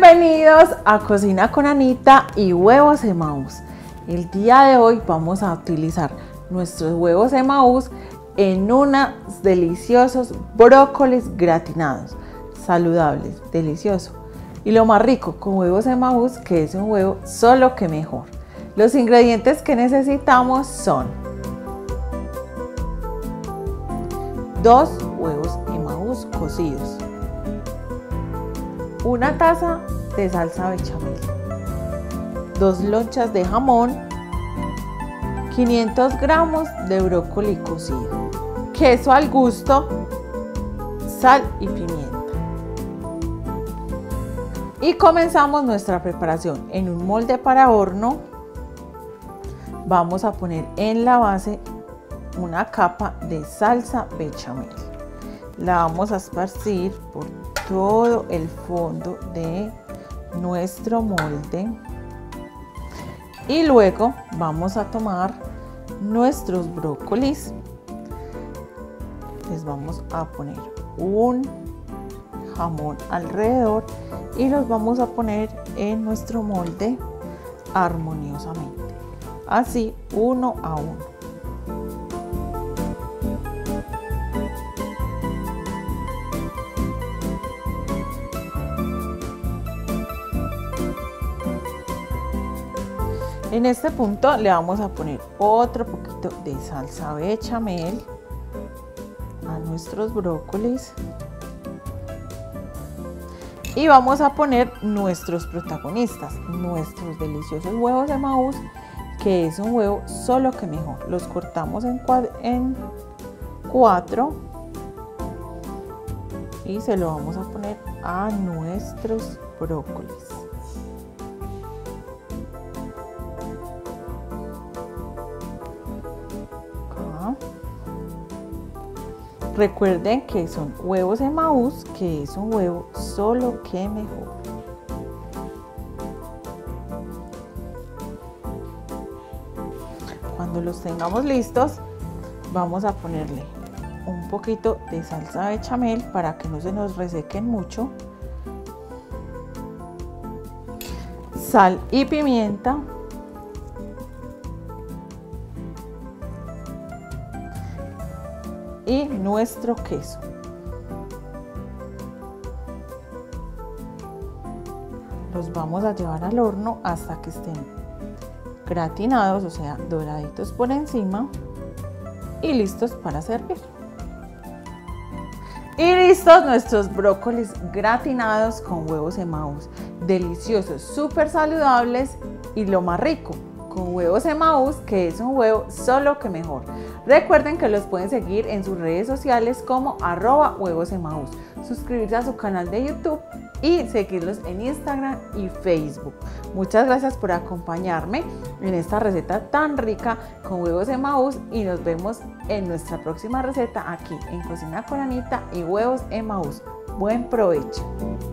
Bienvenidos a Cocina con Anita y Huevos Emaús. El día de hoy vamos a utilizar nuestros huevos Emaús en unos deliciosos brócolis gratinados, saludables, delicioso. Y lo más rico, con huevos Emaús, que es un huevo solo que mejor. Los ingredientes que necesitamos son 2 huevos Emaús cocidos, 1 taza de salsa bechamel, 2 lonchas de jamón, 500 gramos de brócoli cocido, queso al gusto, sal y pimienta. Y comenzamos nuestra preparación. En un molde para horno vamos a poner en la base una capa de salsa bechamel. La vamos a esparcir por todo el fondo de nuestro molde y luego vamos a tomar nuestros brócolis, les vamos a poner un jamón alrededor y los vamos a poner en nuestro molde armoniosamente, así uno a uno. En este punto le vamos a poner otro poquito de salsa bechamel a nuestros brócolis y vamos a poner nuestros protagonistas, nuestros deliciosos huevos Emaús, que es un huevo solo que mejor. Los cortamos en 4 y se lo vamos a poner a nuestros brócolis. Recuerden que son huevos Emaús, que es un huevo solo que mejor. Cuando los tengamos listos, vamos a ponerle un poquito de salsa bechamel para que no se nos resequen mucho, sal y pimienta, y nuestro queso. Los vamos a llevar al horno hasta que estén gratinados, o sea, doraditos por encima y listos para servir. Y listos nuestros brócolis gratinados con huevos Emaús, deliciosos, súper saludables y lo más rico, con huevos Emaús, que es un huevo solo que mejor. Recuerden que los pueden seguir en sus redes sociales como @huevosemaús, suscribirse a su canal de YouTube y seguirlos en Instagram y Facebook. Muchas gracias por acompañarme en esta receta tan rica con huevos Emaús y nos vemos en nuestra próxima receta aquí en Cocina con Anita y Huevos Emaús. Buen provecho.